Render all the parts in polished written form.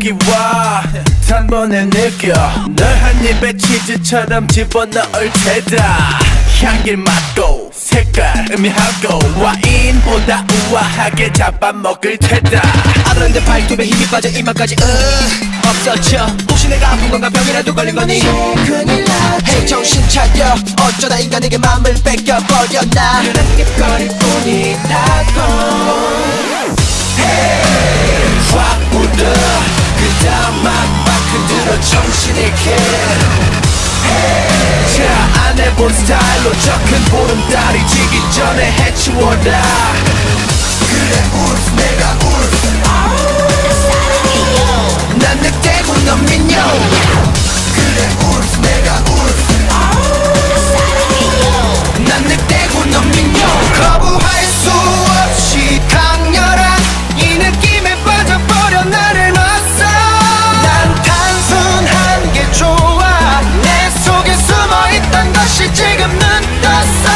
여기 와 단번에 느껴 널 한 입에 치즈처럼 집어넣을 테다. 향기를 맡고 색깔 음미하고 와인보다 우아하게 잡아먹을 테다. 아른데 발톱에 힘이 빠져 이마까지 없어져. 혹시 내가 아픈 건가 병이라도 걸린 거니? 큰일 나지. 헤이 정신 차려. 어쩌다 인간에게 맘을 뺏겨버렸나. 그런 깁거릴 뿐이라고. Hey 확 울어 그 다음 막 흔들어 정신 잃게. Hey 자 안 해본 스타일로 저 큰 보름달이 지기 전에 해치워라. 그래 울프 내가 울프 난 늑대고 넌 민요. 그래 울프 내가 울프 난 늑대고 넌 민요. 거부할 수 없이 강렬한 이 느낌에 빠져버려 나를 놨어. 난 단순한 게 좋아. 내 속에 숨어있던 것이 지금 눈 떴어.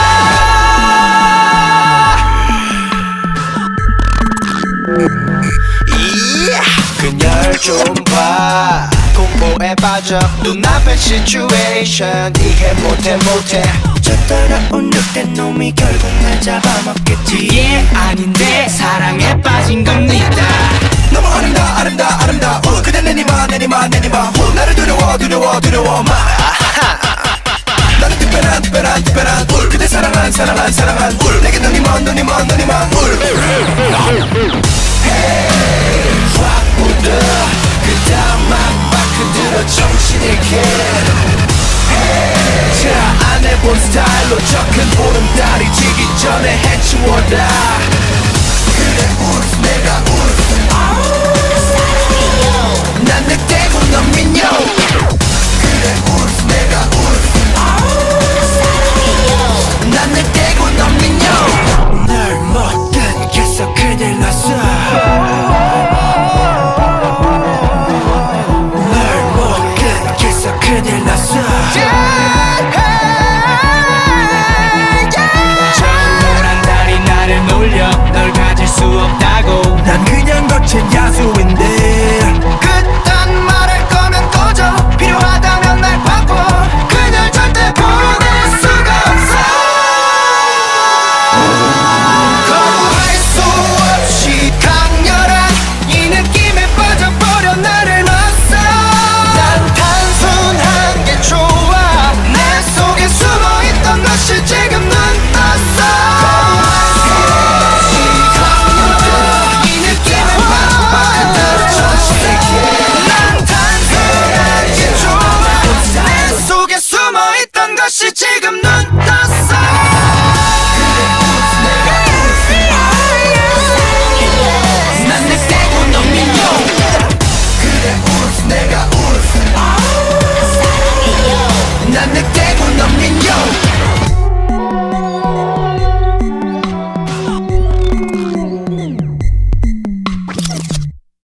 그녀를 좀 봐. 공포에 빠져 눈앞의 시츄에이션 이해 못해 저 따라온 늑대 놈이 결국 날 잡아먹겠지. 예 아닌데 사랑에 빠진 겁니다. 너무 아름다워 그대 내니마 나를 두려워 마. 나는 특별한 울 그대 사랑한 울 내게 눈이 먼 울. Hey 확 울어 그 다음 막 흔들어 정신 잃게. Hey 자 안 해본 스타일로 저 큰 보름달이 지기 전에 해치워라. 그래 울프 내가 울프 난 늑대고 넌 민요. 그래 울프 내가 울프 난 늑대고 넌 민요. 널 못 끊겠어 큰일 났어. 널 못 끊겠어 큰일 났어. 저 노란 달이 나를 놀려 널 가질 수 없다고. 난 그냥 거친 야수